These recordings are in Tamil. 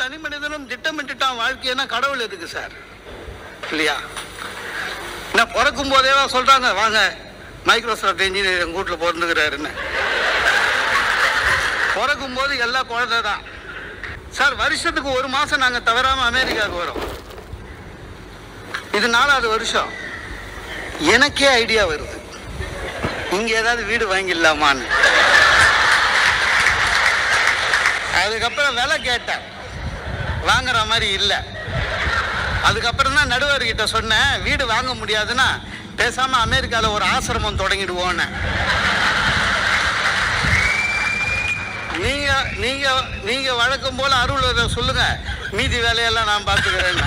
தனி மனிதனும் திட்டமிட்டுட்டான் வாழ்க்கைன்னா கடவுள் எதுக்கு சார்? இல்லையா? நான் பிறக்கும் போதேவா சொல்றாங்க வாங்க மைக்ரோசாஃப்ட் இன்ஜினியர் எங்கள் வீட்டில் பிறந்துக்கிறாருன்னு. பிறக்கும் போது எல்லா குழந்தை தான் சார். வருஷத்துக்கு ஒரு மாதம் நாங்கள் தவறாமல் அமெரிக்காவுக்கு வரோம். இது 4வது வருஷம். எனக்கே ஐடியா வருது இங்கே ஏதாவது வீடு வாங்கிடலாமான்னு. அதுக்கப்புறம் விலை கேட்டேன், வாங்குற மாதிரி இல்லை. அதுக்கப்புறம் தான் நடுவர்கிட்ட சொன்னேன் வீடு வாங்க முடியாதுன்னா பேசாமல் அமெரிக்காவில் ஒரு ஆசிரமம் தொடங்கிடுவோன்னு. நீங்க வழக்கம் போல அருள் சொல்லுங்க, மீதி வேலையெல்லாம் நான் பார்த்துக்கிறேன்.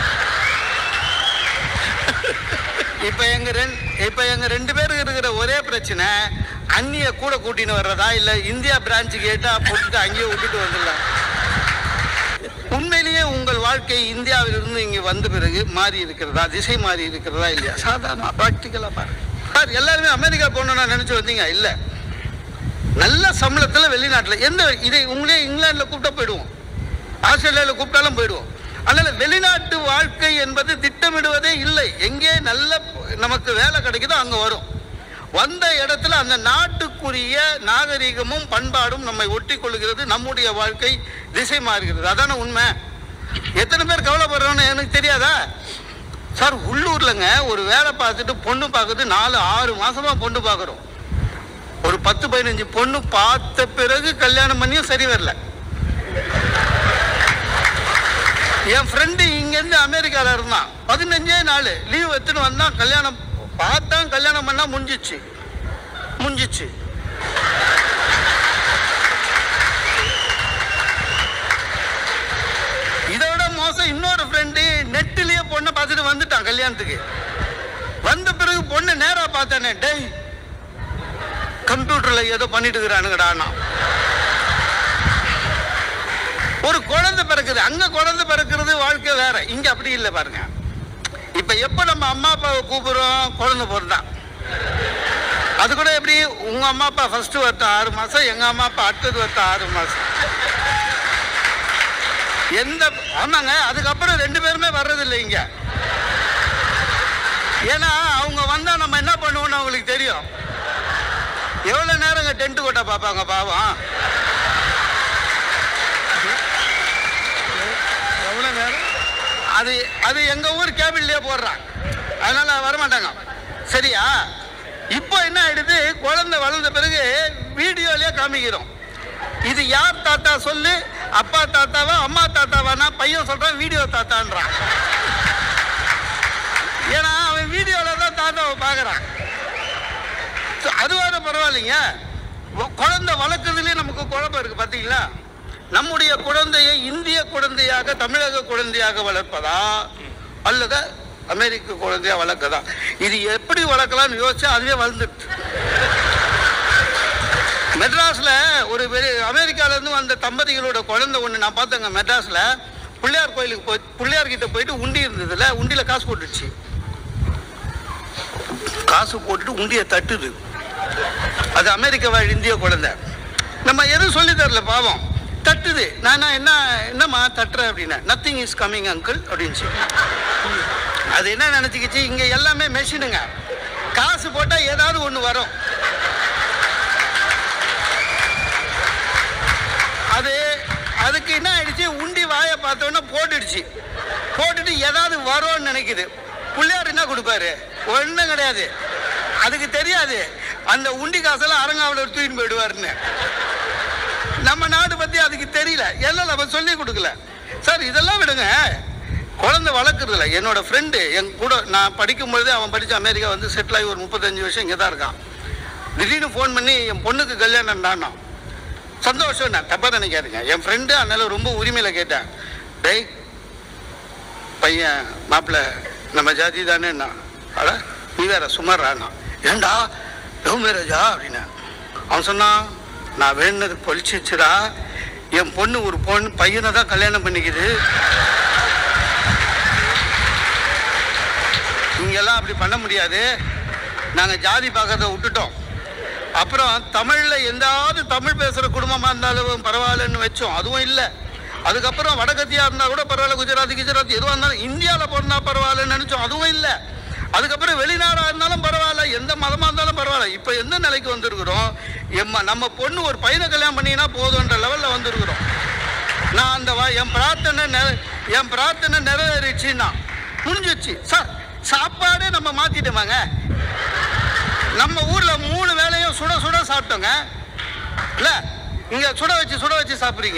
இப்ப எங்க 2 பேருக்கு இருக்கிற ஒரே பிரச்சனை, அந்நிய கூட கூட்டின்னு வர்றதா இல்ல இந்தியா பிரான்ச்சு கேட்டா போட்டுட்டு அங்கேயே விட்டுட்டு வந்துடலாம். உண்மையிலேயே உங்கள் வாழ்க்கை இந்தியாவிலிருந்து இங்க வந்த பிறகு மாறி இருக்கிறதா, திசை மாறி இருக்கிறதா இல்லையா? சாதாரண பிராக்டிக்கலா பாருங்க சார். எல்லாருமே அமெரிக்கா போகணும்னு நினைச்சு வந்தீங்க இல்ல, நல்ல சம்பளத்துல வெளிநாட்டுல இதை உங்களே இங்கிலாந்துல கூப்பிட்டா போயிடுவோம், ஆஸ்திரேலியாவில் கூப்பிட்டாலும் போயிடுவோம். அதனால வெளிநாட்டு வாழ்க்கை என்பது திட்டமிடுவதே இல்லை. எங்கே நல்ல நமக்கு வேலை கிடைக்குதோ அங்க வரும். வந்த இடத்துல அந்த நாட்டுக்குரிய நாகரிகமும் பண்பாடும் நம்மை ஒட்டி கொள்கிறது. நம்முடைய வாழ்க்கை திசை மாறுகிறது. அதான உண்மை. எத்தனை பேர் கவலைப்படுறோன்னு எனக்கு தெரியாதா சார்? உள்ளூர்லங்க ஒரு வேலை பார்த்துட்டு பொண்ணு பார்க்குறது 4-6 மாசமா பொண்ணு பார்க்குறோம். ஒரு 10-15 பொண்ணு பார்த்த பிறகு கல்யாணம் பண்ணியும் சரி வரல. என் ஃப்ரெண்டு இங்கேருந்து அமெரிக்காவில் இருந்தான், 15 நாள் லீவ் எடுத்துன்னு வந்தான். கல்யாணம் பார்த்தான், கல்யாணம் பண்ணா முடிஞ்சிச்சு. இதோட மோசம் இன்னொரு ஃப்ரெண்டு நெட்டிலேயே பொண்ணை பார்த்துட்டு வந்துட்டான் கல்யாணத்துக்கு. வந்த பிறகு பொண்ணை நேரா பார்த்தானே, டேய் கம்ப்யூட்டர்ல ஏதோ பண்ணிட்டு இருக்கிறானுங்கடா. ஒரு குழந்தை பிறக்குது, அங்க குழந்தை பிறக்கிறது வாழ்க்கை வேற, இங்க அப்படி இல்லை பாருங்க. இப்ப எப்ப நம்ம அம்மா அப்பாவை கூப்பிடுறோம், குழந்தை பிறந்தான். அது கூட எப்படி, உங்க அம்மா அப்பா ஃபர்ஸ்ட் வரட்டும் 6 மாசம், எங்க அம்மா அப்பா அடுத்தது வரட்டும் 6 மாசம். ஆமாங்க, அதுக்கப்புறம் 2 பேருமே வர்றதில்லை இங்க. ஏன்னா அவங்க வந்தா நம்ம என்ன பண்ணுவோம்னு அவங்களுக்கு தெரியும். எவ்வளவு நேரங்க டென்ட் கொட்டா பார்ப்பாங்க பாவம். எவ்வளவு நேரம் அது எங்க ஊர் கேபிள்லயே போடுறான், அதனால வரமாட்டாங்க. சரியா? இப்போ என்ன ஆயிடுது, குழந்தை வளர்ந்த பிறகு வீடியோலயே காமிக்கிறோம். இது யார் தாத்தா சொல்லு, அப்பா தாத்தாவா அம்மா தாத்தாவானா? பையன் சொல்றான் வீடியோ தாத்தான்றான். ஏன்னா அவன் வீடியோல தான் தாத்தாவை பாக்குறான். அதுவாத பரவாயில்லைங்க. குழந்தை வளர்க்கறதுலயே நமக்கு குழப்பம் இருக்கு பாத்தீங்களா? நம்முடைய குழந்தையை இந்திய குழந்தையாக தமிழக குழந்தையாக வளர்ப்பதா அல்லது அமெரிக்க குழந்தையா வளர்க்கதா? இது எப்படி வளர்க்கலாம்னு யோசிச்சா அதுவே வளர்ந்துட்டு. மெட்ராஸ்ல ஒரு அமெரிக்கால இருந்து வந்த தம்பதிகளோட குழந்தை ஒண்ணு நான் பார்த்தேங்க. மெட்ராஸ்ல பிள்ளையார் கோயிலுக்கு போய் பிள்ளையார் கிட்ட போயிட்டு உண்டி இருந்ததுல உண்டியில காசு போட்டுடுச்சு. காசு போட்டுட்டு உண்டியை தட்டுது. அது அமெரிக்க வாழ் இந்திய குழந்தை. நம்ம எதுவும் சொல்லி தரல பாவம், தட்டுது. நான் என்னம்மா தட்டுற அப்படின்னா, நத்திங் இஸ் கம்மிங் அங்கிள் அப்படின்னு. அது என்ன நினைச்சுக்கிச்சு, இங்க எல்லாமே மெஷினுங்க, காசு போட்டா ஏதாவது ஒண்ணு வரும். அதுக்கு என்ன ஆயிடுச்சு, உண்டி வாயை பார்த்தோன்னா போட்டுடுச்சு. போட்டுட்டு ஏதாவது வரும்னு நினைக்குது. பிள்ளையார் என்ன கொடுப்பாரு? ஒன்றும் கிடையாது. அதுக்கு தெரியாது அந்த உண்டி காசெல்லாம் அரங்காவில் தூக்கின்னு போயிடுவாருன்னு. நம்ம நாடு பத்தி அதுக்கு தெரியல, எல்லாம் நம்ம சொல்லி கொடுக்கல சார். இதெல்லாம் விடுங்க, குழந்தை வளர்க்குறதுல என்னோட ஃப்ரெண்டு என் கூட நான் படிக்கும் பொழுதே அவன் படித்த அமெரிக்கா வந்து செட்டில் ஆகி ஒரு 35 வருஷம் இங்கே தான் இருக்கான். திடீர்னு ஃபோன் பண்ணி என் பொண்ணுக்கு கல்யாணம் தானா. சந்தோஷம், நான் தப்பாக நினைக்காதுங்க. என் ஃப்ரெண்டு அதனால ரொம்ப உரிமையில் கேட்டேன், டேய் பையன் மாப்பிள்ள நம்ம ஜாதி தானே, அட நீ வேற சுமாரானா, ஏண்டா லவ் மேரேஜா அப்படின்னு. அவன் சொன்னான், நான் வேணுனது பொழிச்சிச்சுடா, என் பொண்ணு ஒரு பையனை தான் கல்யாணம் பண்ணிக்குது, இங்கெல்லாம் அப்படி பண்ண முடியாது, நாங்கள் ஜாதி பார்க்கறத விட்டுட்டோம். அப்புறம் தமிழில் எந்தாவது தமிழ் பேசுகிற குடும்பமாக இருந்தாலும் பரவாயில்லன்னு வச்சோம், அதுவும் இல்லை. அதுக்கப்புறம் வடகத்தியாக இருந்தால் கூட பரவாயில்ல, குஜராத் எதுவாக இருந்தாலும் இந்தியாவில் பிறந்தா பரவாயில்லன்னு நினச்சோம். அதுவும் இல்லை. அதுக்கப்புறம் வெளிநாடாக இருந்தாலும் பரவாயில்ல, எந்த மதமாக இருந்தாலும் பரவாயில்ல. இப்போ எந்த நிலைக்கு வந்திருக்கிறோம்? நம்ம பொண்ணு ஒரு பையனை கல்யாணம் பண்ணினா போதுன்ற லெவலில் வந்திருக்கிறோம். நான் அந்த என் பிரார்த்தனை நிறைவேறிச்சுன்னா முடிஞ்சிச்சு சார். சாப்பாடே நம்ம மாற்றிட்டோமாங்க. நம்ம ஊரில் 3 வேளையும் சுட சுட சாப்பிட்டோங்க. இல்லை, இங்கே சுட வச்சு சாப்பிட்றீங்க.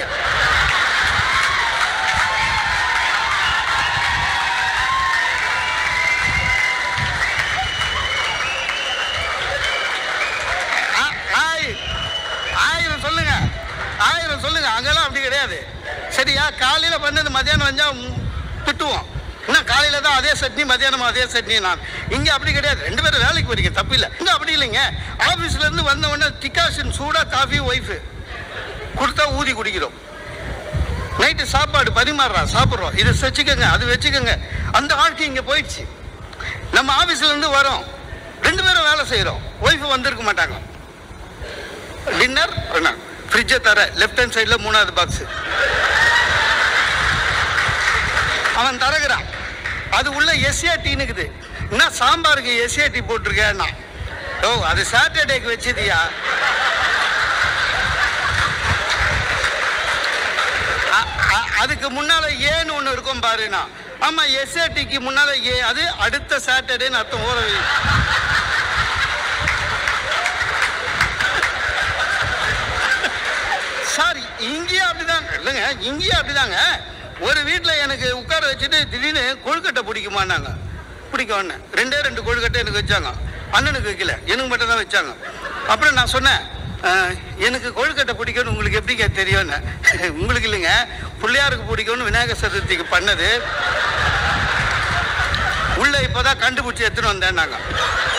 ஆயிரம் சொல்லுங்க. அங்கெல்லாம் அப்படி கிடையாது. சரியா? காலையில் பண்ணது மத்தியானம் வந்தால் திட்டுவோம். இன்னும் காலையில் தான் அதே சட்னி, மத்தியானம் அதே சட்னி. நான் இங்கே அப்படி கிடையாது. 2 பேரும் வேலைக்கு போறீங்க, தப்பு இல்லை. இங்கே அப்படி இல்லைங்க. ஆஃபீஸ்லேருந்து வந்த உடனே டிகாஷன் சூடாக காஃபி ஒய்ஃபு கொடுத்தா ஊதி குடிக்கிறோம். நைட்டு சாப்பாடு பரிமாறுறோம், சாப்பிட்றோம். இதை வச்சுக்கோங்க, அது வச்சுக்கோங்க. அந்த வாழ்க்கை இங்கே போயிடுச்சு. நம்ம ஆஃபீஸ்லேருந்து வரோம், 2 பேரும் வேலை செய்கிறோம். ஒய்ஃபு வந்திருக்க மாட்டாங்க. டின்னர் ஃப்ரிட்ஜை தர லெஃப்ட் ஹேண்ட் சைடில் 3வது பாக்ஸு அவன் தரகிறான். அது உள்ள எஸ்ஏடின்னுக்குது. என்ன சாம்பாருக்கு எஸ்ஏடி போட்டிருக்கேன்னா, ஓ அது சாட்டர்டேக்கு வச்சதியா? அதுக்கு முன்னால ஏன்னு ஒன்று இருக்கும் பாருண்ணா. ஆமாம், எஸ்ஏடிக்கு முன்னால ஏ, அது அடுத்த சாட்டர்டேன்னு அர்த்தம். ஓர சார், இங்கேயும் அப்படிதாங்க. இல்லைங்க, இங்கேயும் அப்படிதாங்க. ஒரு வீட்டில் எனக்கு உட்கார வச்சுட்டு திடீர்னு கொழுக்கட்டை பிடிக்குமான்னாங்க. பிடிக்கும். 2 கொழுக்கட்டை எனக்கு வச்சாங்க. அண்ணனுக்கு வைக்கல, எனக்கு மட்டும் தான் வச்சாங்க. அப்புறம் நான் சொன்னேன், எனக்கு கொழுக்கட்டை பிடிக்கும்னு உங்களுக்கு எப்படிங்க தெரியும்னு. உங்களுக்கு இல்லைங்க, பிள்ளையாருக்கு பிடிக்கும்னு விநாயகர் சதுர்த்திக்கு பண்ணது உள்ள இப்போதான் கண்டுபிடிச்சி எடுத்துன்னு வந்தேன் நாங்கள்.